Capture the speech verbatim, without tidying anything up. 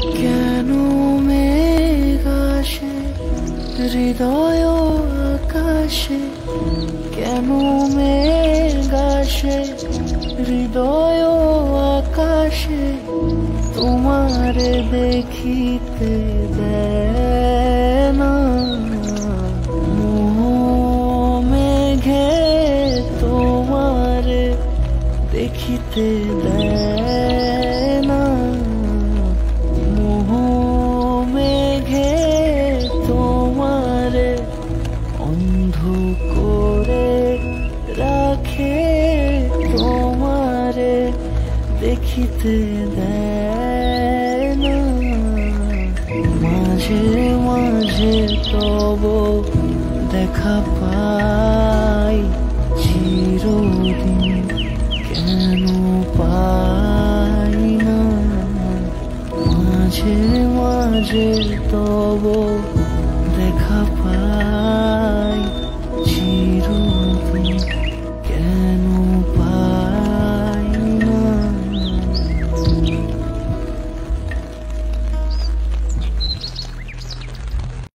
কেন মেঘ আসে হৃদয় আকাশে, কেন মেঘ আসে হৃদয় আকাশে, তোমারে দেখিতে দেয় না। মোহ মেঘে তোমারে দেখিতে দেয় না। মোহ মেঘে তোমারে অন্ধ করে রাখে, তোমারে দেখিতে দেয় না। মাঝে মাঝে তব দেখা পাই, চিরদিন কেন পাই না। মাঝে মাঝে তব